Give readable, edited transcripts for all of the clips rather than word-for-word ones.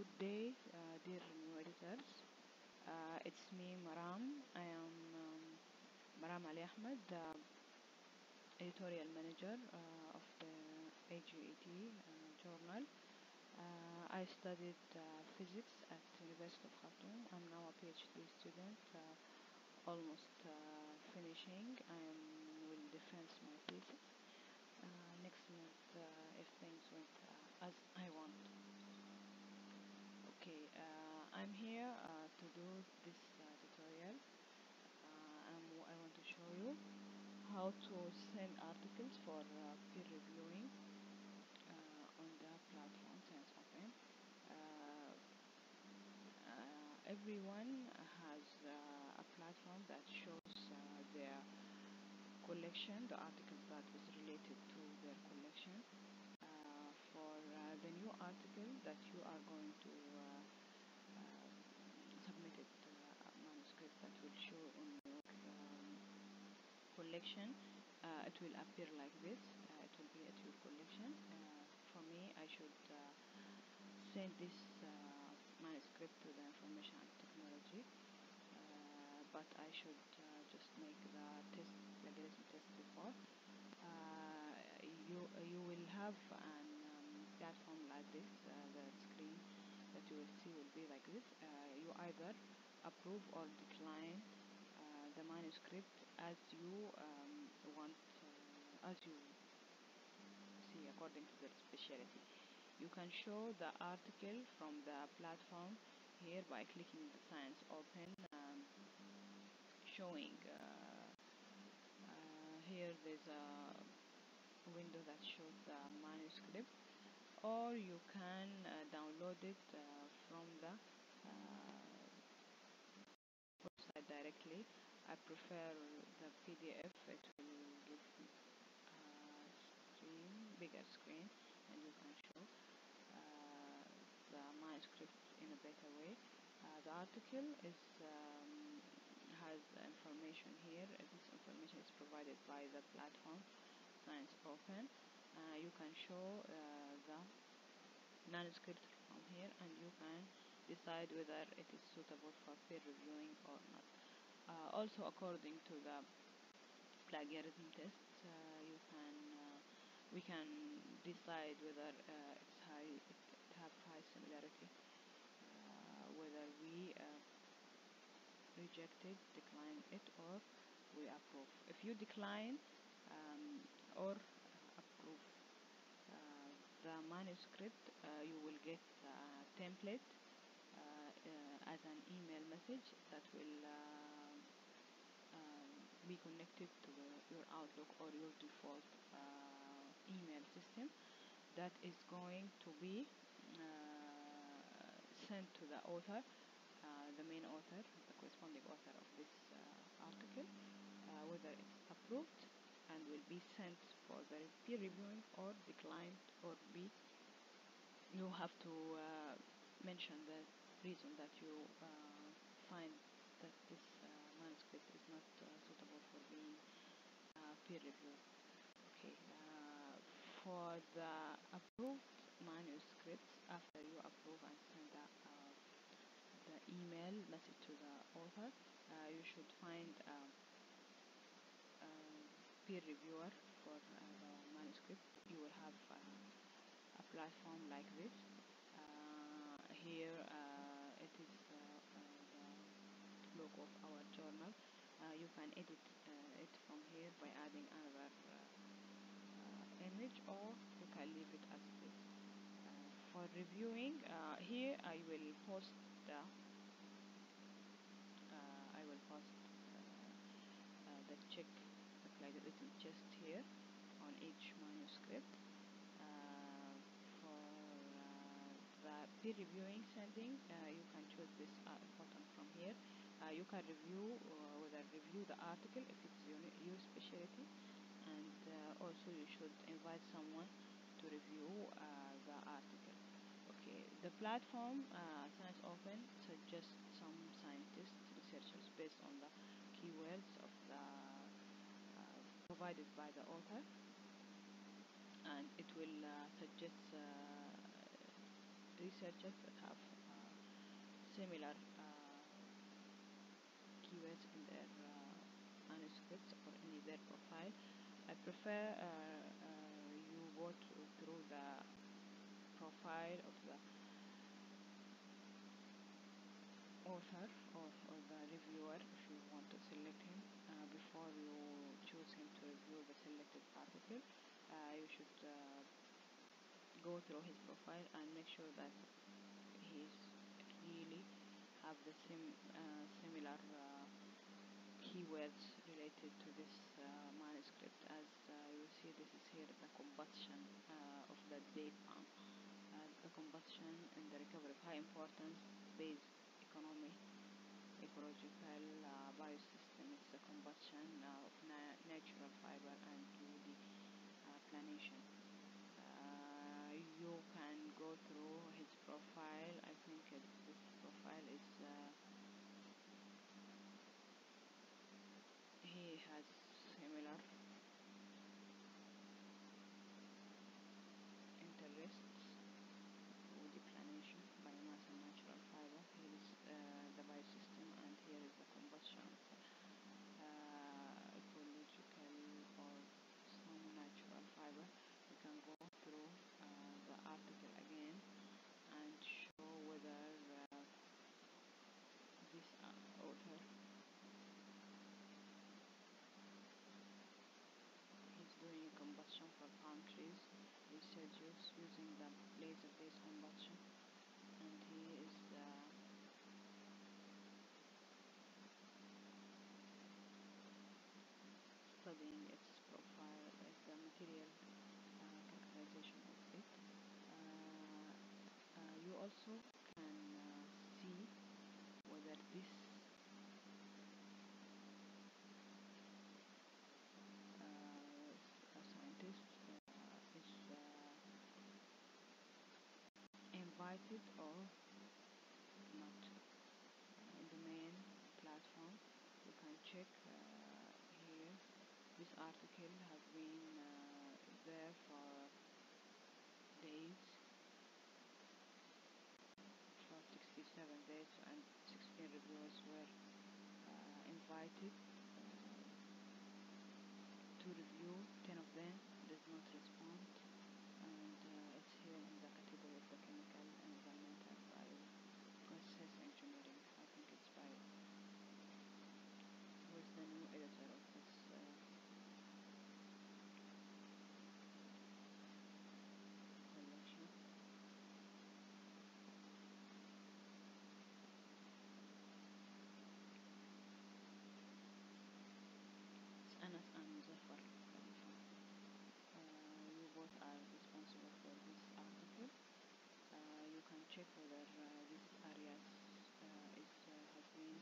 Good day, dear new editors. It's me, Maram. I am Maram Ali Ahmed, the editorial manager of the AGET journal. I studied physics at University of Khartoum. I'm now a PhD student, almost finishing. I will defend my thesis next month if things went as I want. Okay, I'm here to do this tutorial. I want to show you how to send articles for peer reviewing on the platform ScienceOpen. Everyone has a platform that shows their collection, the articles that is related to their collection. For the new article that you are going to submit it a manuscript that will show in your collection, it will appear like this. It will be at your collection. For me, I should send this manuscript to the information and technology, but I should just make the test, plagiarism test before. You will have an platform like this. The screen that you will see will be like this. You either approve or decline the manuscript as you want, as you see according to their specialty. You can show the article from the platform here by clicking the ScienceOpen, showing here there's a window that shows the manuscript, or you can download it from the website directly. I prefer the PDF. It will give bigger screen, and you can show the manuscript in a better way. The article is has information here. This information is provided by the platform ScienceOpen. You can show the manuscript from here, and you can decide whether it is suitable for peer reviewing or not. Also, according to the plagiarism test, we can decide whether it have high similarity, whether we reject it, decline it, or we approve. If you decline or approve the manuscript, you will get a template as an email message that will be connected to your Outlook or your default email system, that is going to be sent to the author, the main author, the corresponding author of this article, whether it's approved and will be sent for the peer reviewing or declined, or you have to mention the reason that you find that this manuscript is not suitable for being peer reviewed. Okay, for the approved manuscripts, after you approve and send the email message to the author, you should find a peer reviewer for the manuscript. You will have a platform like this. Here it is the logo of our journal. You can edit it from here by adding another image, or you can leave it as it is. For reviewing, here I will post the check the plagiarism test here on each manuscript. For the peer reviewing sending, you can choose this button from here. You can review the article if it's your specialty, and also you should invite someone to review the article. Okay, the platform ScienceOpen suggests some scientists, researchers based on the keywords of the provided by the author, and it will suggest researchers that have similar keywords in their manuscripts or in their profile. I prefer you go through the profile of the author or the reviewer if you want to select him. Before you choose him to review the selected article, you should go through his profile and make sure that he's really have the similar keywords related to this manuscript. As you see, this is here the combustion of the date palm. The combustion and the recovery of high importance based economy ecological biosystem. It's the combustion of natural fiber and woody plantation. You can go through his profile. I think this profile is he has similar interests: woody plantation, biomass and natural fiber. Here is the biosystem, and here is the combustion of ecological or some natural fiber. You can go through the article again and show whether this author is doing combustion for palm trees, researchers using the laser-based combustion, and he is studying its profile, the material characterization of it. You also can see whether this scientist is invited or not. In the main platform, you can check here. This article has been there for days, for 67 days, and 16 reviewers were invited to review. 10 of them did not respond, and it's here in the category of the chemical and environmental process engineering. I think it's by who is the new editor of this collection. It's Anas and Muzaffar Khalifa. You both are responsible for this article. You can check whether this areas has been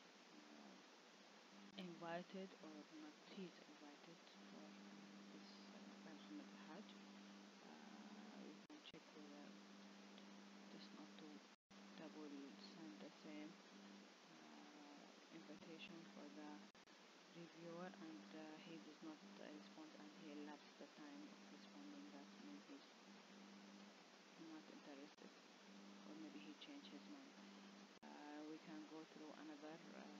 invited or not. He's invited for this by Muhammad Al-Hajj. You can check whether just not to double send the same invitation for the reviewer, and he does not respond, and he elapsed the time of responding. That means he's not interested, or maybe he changed his mind. We can go through another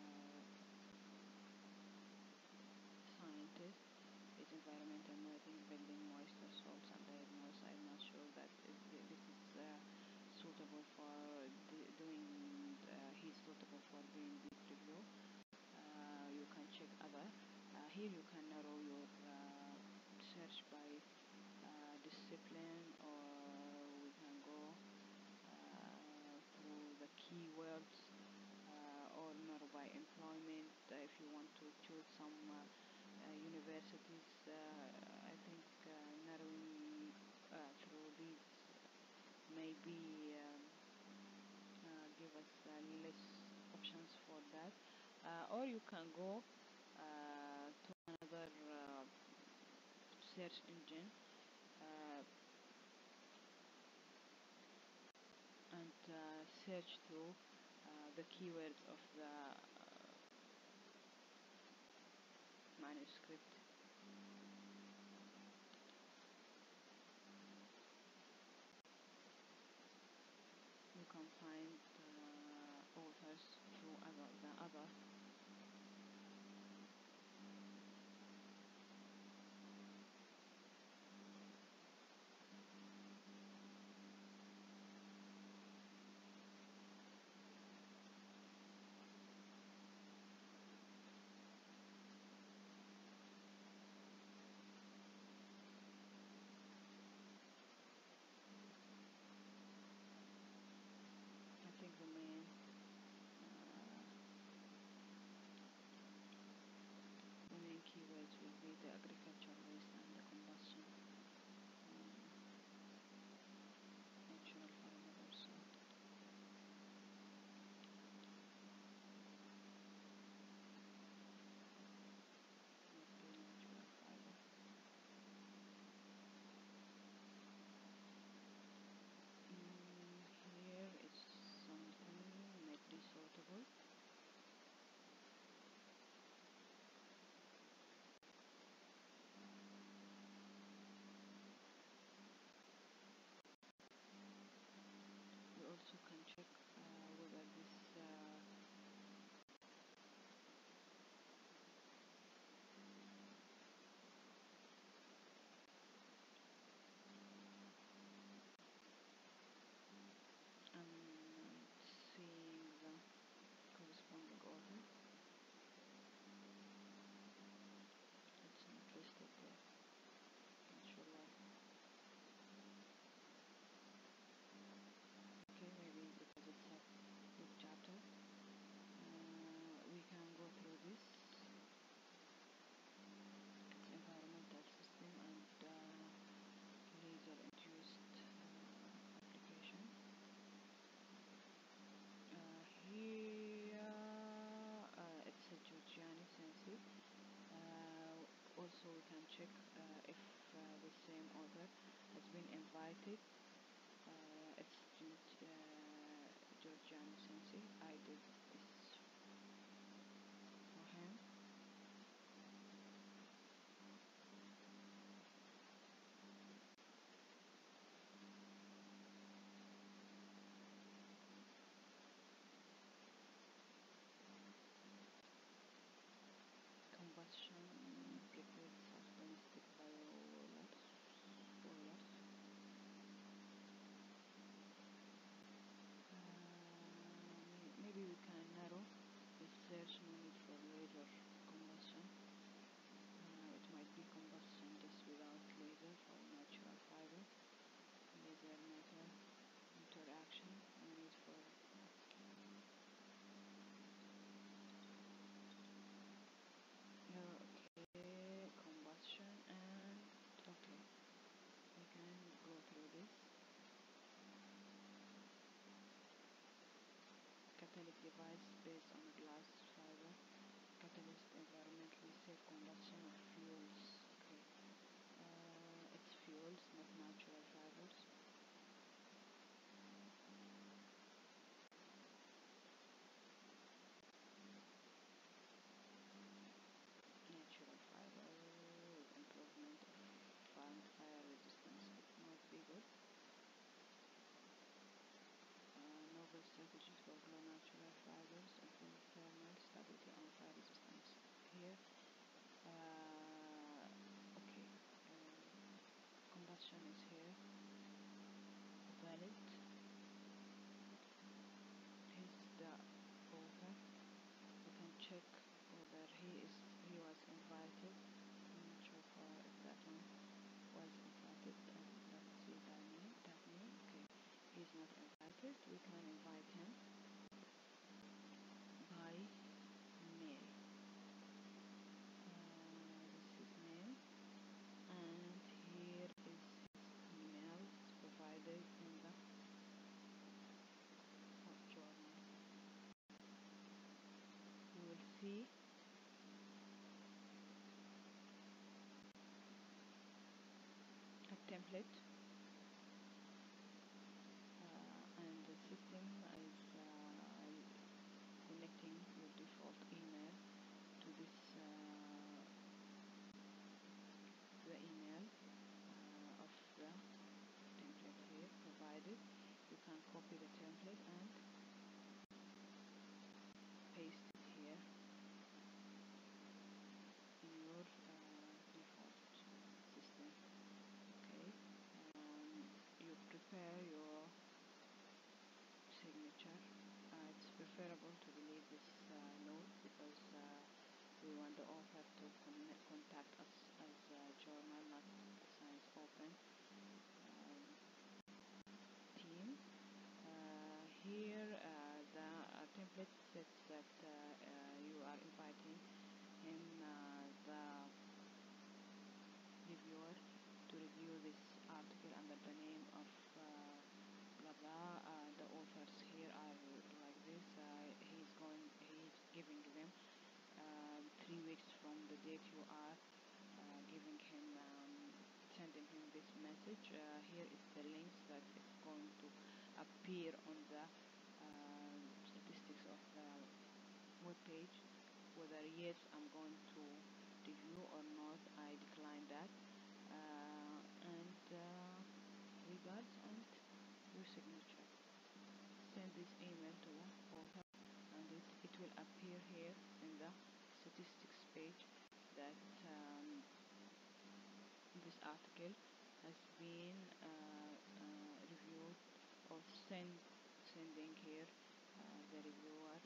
scientist. Is environmental monitoring, building moisture, salts, and diagnosis. I'm not sure that this is suitable for doing. He's suitable for doing this review. You can check other. Here you can narrow your search by discipline, or we can go through the keywords, or narrow by employment. If you want to choose some universities, I think narrowing through these maybe give us less options for that. Or you can go to another search engine and search through the keywords of the manuscript. can find authors through the other. I think the main keywords will be the agriculture waste and the combustion, natural fiber also. Would be natural fiber. Here is something might be suitable. You also can check whether this I'm seeing the corresponding author. It's not listed there. Not sure why. Okay, maybe because it's a big chapter. We can go through this. It's environmental system and laser induced application. Here it's a Giorgiani Sensi. Also we can check if the same author has been invited. It's Giorgiani Sensi. I did this for him. Combustion liquid self-domestic boilers. Maybe we can narrow the search. No need for laser combustion. It might be combustion just without laser or natural fiber. Laser metal interaction. No need for okay, combustion, and okay, we can go through this. Catalytic device based on a glass fiber. Catalyst environmentally safe combustion of fuels. Okay, it's fuels, not natural fibers. Natural fiber with improvement of fire resistance. It might be good. Novel strategy for low natural fibers, improve thermal stability and fire resistance. Here, okay, combustion is here, valid. He's the author. We can check whether he was invited. I'm not sure if that one was invited. Let's see that name. Okay, he's not invited. We can invite him by mail. This is his name, and here is his email. It's provided in the journal. You will see a template, and the system is connecting your default email to this the email of the template here provided. You can copy the template and paste it here in your default system. Okay, you prepare your signature. It's preferable to delete this note because we want the author to contact us as a journal, not a science open team. Here the template says that you are inviting him, the reviewer, to review this article under the name of blah blah. The authors here are like this. He's giving them 3 weeks from the date you are giving him, sending him this message. Here is the links that is going to appear on the statistics of the web page. Whether yes, I'm going to review or not, I decline that. And regards and your signature. Send this email to the author, and it will appear here in the statistics page that this article has been reviewed, or sending here the reviewer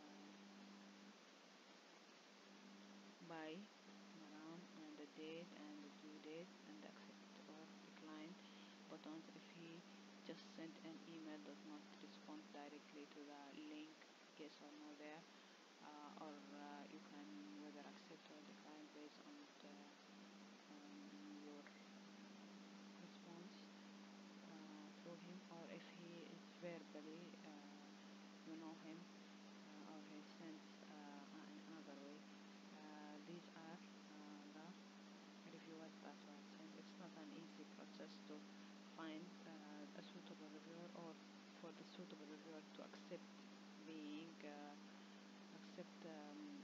by Maram, and the date and the due date and the accept or decline buttons. If he just sent an email, does not respond directly to the link, yes or no there, or you can whether accept or decline based on your response through him, or if he is verbally, you know him, or he sends in another way. These are the reviewers that were sent. It's not an easy process to find a suitable reviewer, or for the suitable reviewer to accept